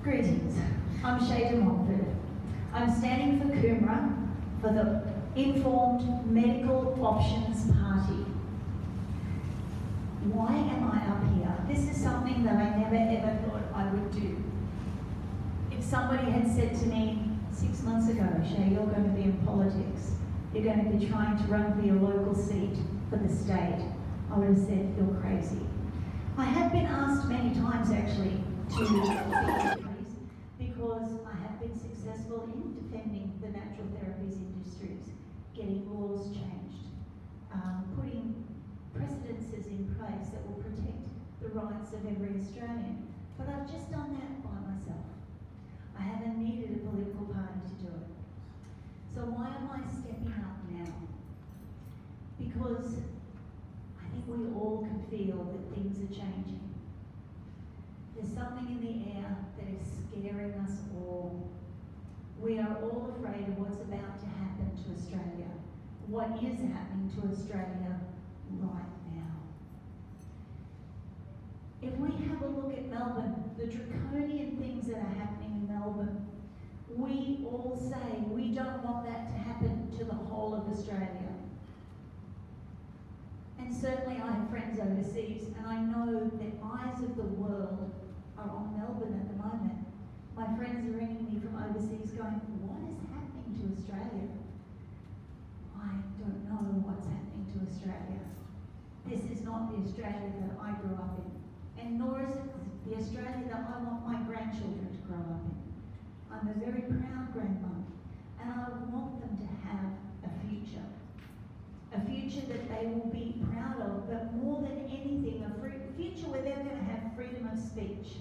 Greetings, I'm Shé D'Montford. I'm standing for Coomera for the Informed Medical Options Party. Why am I up here? This is something that I never ever thought I would do. If somebody had said to me 6 months ago, Shé, you're going to be in politics, you're going to be trying to run for your local seat for the state, I would have said, you're crazy. I have been asked many times actually to be because I have been successful in defending the natural therapies industries, getting laws changed, putting precedences in place that will protect the rights of every Australian. But I've just done that by myself. I haven't needed a political party to do it. So why am I stepping up now? Because I think we all can feel that things are changing. There's something in the air that is scaring us all. We are all afraid of what's about to happen to Australia, what is happening to Australia right now. If we have a look at Melbourne, the draconian things that are happening in Melbourne, we all say we don't want that to happen to the whole of Australia. And certainly I have friends overseas, and I know that eyes of the world are on Melbourne at the moment. My friends are ringing me from overseas going, what is happening to Australia? I don't know what's happening to Australia. This is not the Australia that I grew up in, and nor is it the Australia that I want my grandchildren to grow up in. I'm a very proud grandmother, and I want them to have a future that they will be proud of, but more than anything, a future where they're going to have freedom of speech.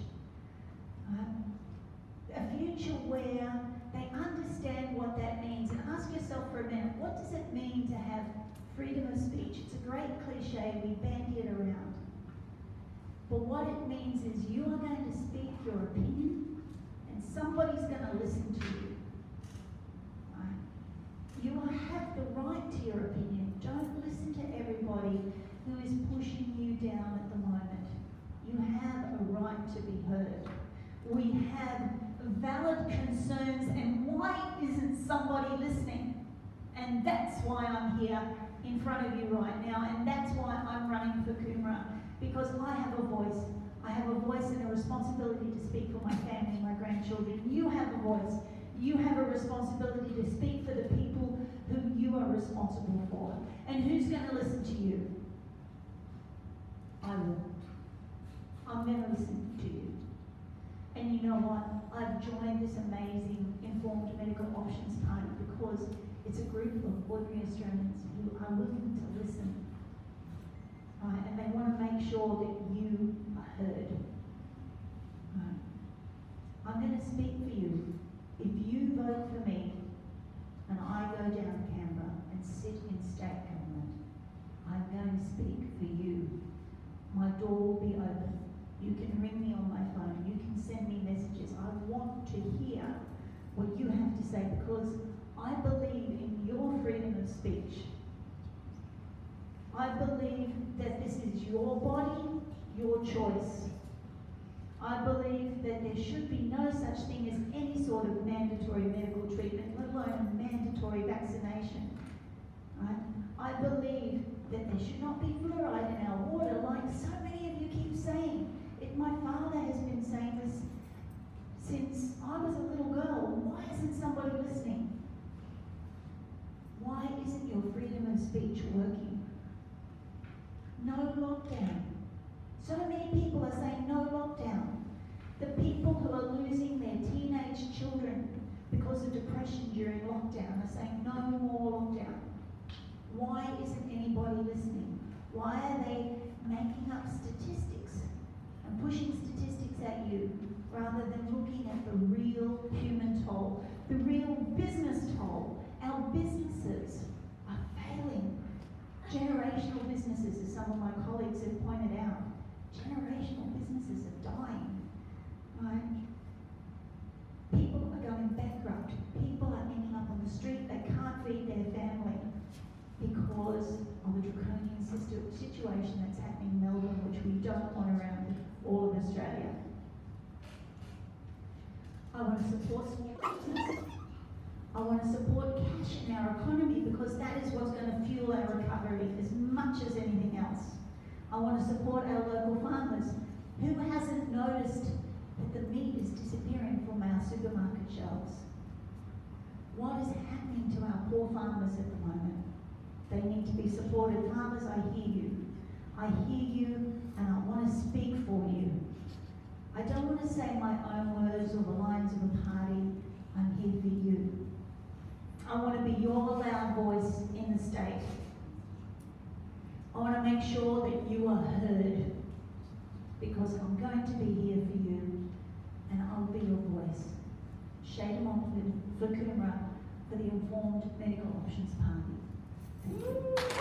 A future where they understand what that means. And ask yourself for a minute, what does it mean to have freedom of speech? It's a great cliche, we bandy it around. But what it means is you are going to speak your opinion, and somebody's going to listen to you. Right? You have the right to your opinion. Don't listen to everybody who is pushing you down at the moment. You have a right to be heard. We have valid concerns, and why isn't somebody listening? And that's why I'm here in front of you right now, and that's why I'm running for Coomera, because I have a voice. I have a voice and a responsibility to speak for my family and my grandchildren. You have a voice. You have a responsibility to speak for the people who you are responsible for. And who's going to listen to you? I will. I'm going to listen to you. And you know what? I've joined this amazing Informed Medical Options Party because it's a group of ordinary Australians who are willing to listen. And they want to make sure that you are heard. I'm going to speak for you. If you vote for me and I go down to Canberra and sit in state government, I'm going to speak for you. My door will be open. You can ring me on my phone. You can send me messages. I want to hear what you have to say because I believe in your freedom of speech. I believe that this is your body, your choice. I believe that there should be no such thing as any sort of mandatory medical treatment, let alone a mandatory vaccination. Right? I believe that there should not be fluoride in our water, like so many of you keep saying. My father has been saying this since I was a little girl. Why isn't somebody listening? Why isn't your freedom of speech working? No lockdown. So many people are saying no lockdown. The people who are losing their teenage children because of depression during lockdown are saying no more lockdown. Why isn't anybody listening? Why are they making up statistics and pushing statistics at you rather than looking at the real human toll, the real business toll? Our businesses are failing. Generational businesses, as some of my colleagues have pointed out, generational businesses are dying. Right? People are going bankrupt. People are ending up on the street. They can't feed their family because of the draconian situation that's happening in Melbourne, which we don't want around all of Australia. I want to support small business. I want to support cash in our economy because that is what's going to fuel our recovery as much as anything else. I want to support our local farmers. Who hasn't noticed that the meat is disappearing from our supermarket shelves? What is happening to our poor farmers at the moment? They need to be supported. Farmers, I hear you. I hear you and I want to speak for you. I don't want to say my own words or the lines of a party. I'm here for you. I want to be your loud voice in the state. I want to make sure that you are heard because I'm going to be here for you and I'll be your voice. Shé D'Montford for Coomera for the Informed Medical Options Party. Thank you.